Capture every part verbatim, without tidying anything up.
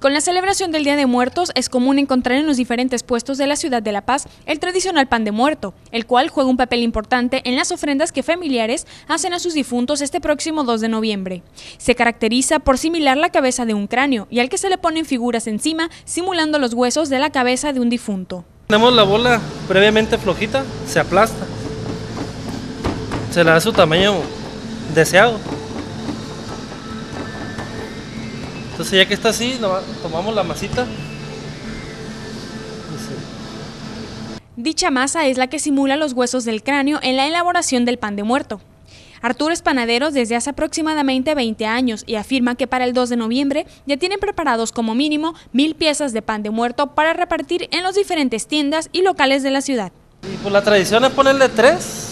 Con la celebración del Día de Muertos es común encontrar en los diferentes puestos de la ciudad de La Paz el tradicional pan de muerto, el cual juega un papel importante en las ofrendas que familiares hacen a sus difuntos este próximo dos de noviembre. Se caracteriza por similar la cabeza de un cráneo y al que se le ponen figuras encima simulando los huesos de la cabeza de un difunto. Tenemos la bola previamente flojita, se aplasta, se le da su tamaño deseado. Entonces ya que está así, tomamos la masita. Dicha masa es la que simula los huesos del cráneo en la elaboración del pan de muerto. Arturo es panadero desde hace aproximadamente veinte años y afirma que para el dos de noviembre ya tienen preparados como mínimo mil piezas de pan de muerto para repartir en las diferentes tiendas y locales de la ciudad. Y pues la tradición es ponerle tres.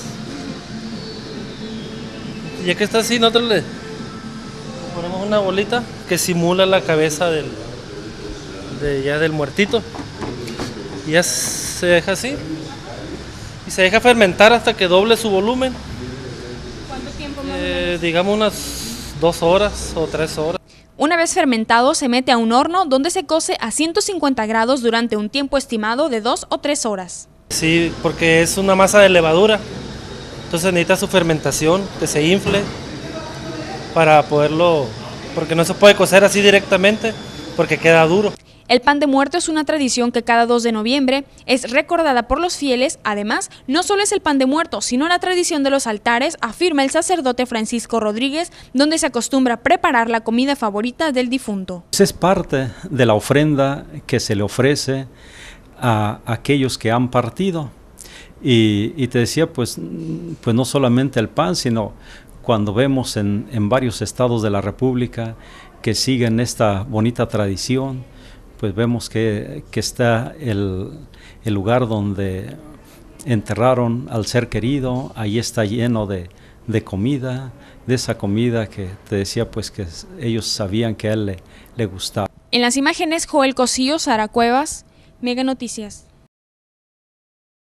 Ya que está así, nosotros le ponemos una bolita que simula la cabeza del, de ya del muertito. Y ya se deja así. Y se deja fermentar hasta que doble su volumen. ¿Cuánto tiempo más eh, digamos unas dos horas o tres horas. Una vez fermentado se mete a un horno donde se cose a ciento cincuenta grados durante un tiempo estimado de dos o tres horas. Sí, porque es una masa de levadura. Entonces necesita su fermentación, que se infle para poderlo, porque no se puede cocer así directamente porque queda duro. El pan de muerto es una tradición que cada dos de noviembre es recordada por los fieles. Además, no solo es el pan de muerto, sino la tradición de los altares, afirma el sacerdote Francisco Rodríguez, donde se acostumbra a preparar la comida favorita del difunto. Es parte de la ofrenda que se le ofrece a aquellos que han partido. Y, y te decía, pues, pues no solamente el pan, sino cuando vemos en, en varios estados de la República que siguen esta bonita tradición, pues vemos que, que está el, el lugar donde enterraron al ser querido, ahí está lleno de, de comida, de esa comida que te decía, pues que ellos sabían que a él le, le gustaba. En las imágenes, Joel Cosío, Sara Cuevas, Mega Noticias.